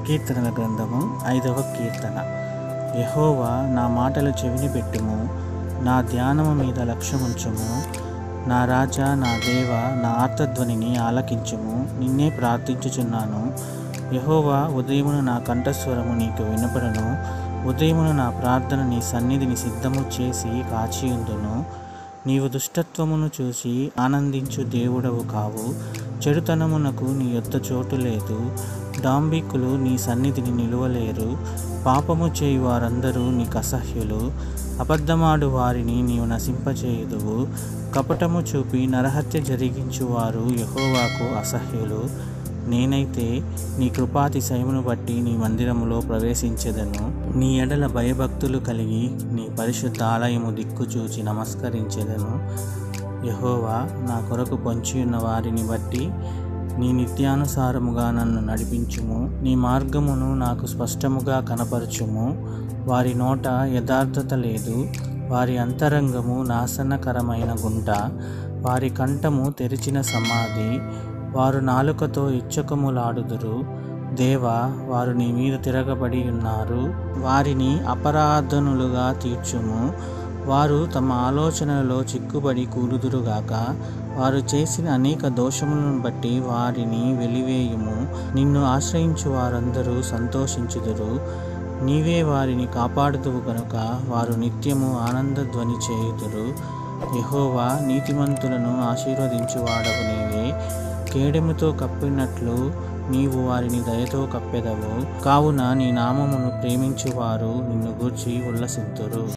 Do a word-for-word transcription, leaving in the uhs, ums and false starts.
కీర్తనల గ్రంథము ఐదవ కీర్తన. యెహోవా, నా మాటలు చెవిని పెట్టుము, నా ధ్యానము మీద లక్ష్యముంచుము. నా రాజా, నా దేవ, నా ఆర్తధ్వనిని ఆలకించుము. నిన్నే ప్రార్థించుచున్నాను. యెహోవా, ఉదయమున నా కంఠస్వరము నీకు వినపడును. ఉదయమున నా ప్రార్థన నీ సన్నిధిని సిద్ధము చేసి కాచియుందును. నీవు దుష్టత్వమును చూసి ఆనందించు దేవుడవు కావు. చెడుతనమునకు నీ యొద్ద చోటు లేదు. డాంబికులు నీ సన్నిధిని నిలువలేరు. పాపము చేయు వారందరూ నీకు అసహ్యులు. అబద్ధమాడు వారిని నీవు నశింపచేయుదువు. కపటము చూపి నరహత్య జరిగించువారు యెహోవాకు అసహ్యులు. నేనైతే నీ కృపాతిశయమును బట్టి నీ మందిరములో ప్రవేశించెదను. నీ ఎడల భయభక్తులు కలిగి నీ పరిశుద్ధ ఆలయము దిక్కు చూచి నమస్కరించెదను. యెహోవా, నా కొరకు పొంచియున్న వారిని బట్టి నీ నిత్యానుసారముగా నన్ను నడిపించుము. నీ మార్గమును నాకు స్పష్టముగా కనపరచుము. వారి నోట యథార్థత లేదు. వారి అంతరంగము నాశనకరమైన గుంట. వారి కంఠము తెరిచిన సమాధి. వారు నాలుకతో ఇచ్చకములాడుదురు. దేవా, వారు నీ మీద తిరగబడి ఉన్నారు. వారిని అపరాధనులుగా తీర్చుము. వారు తమ ఆలోచనలలో చిక్కుబడి కూలుదురుగాక. వారు చేసిన అనేక దోషములను బట్టి వారిని వెలివేయుము. నిన్ను ఆశ్రయించు వారందరూ సంతోషించుదురు. నీవే వారిని కాపాడుదువు గనుక వారు నిత్యము ఆనందధ్వని చేయుదురు. యెహోవా, నీతిమంతులను ఆశీర్వదించువాడవు నీవే. కేడెముతో కప్పినట్లు నీవు వారిని దయతో కప్పెదవు. కావున నీ నామమును ప్రేమించువారు నిన్ను గూర్చి ఉల్లసిద్దురు.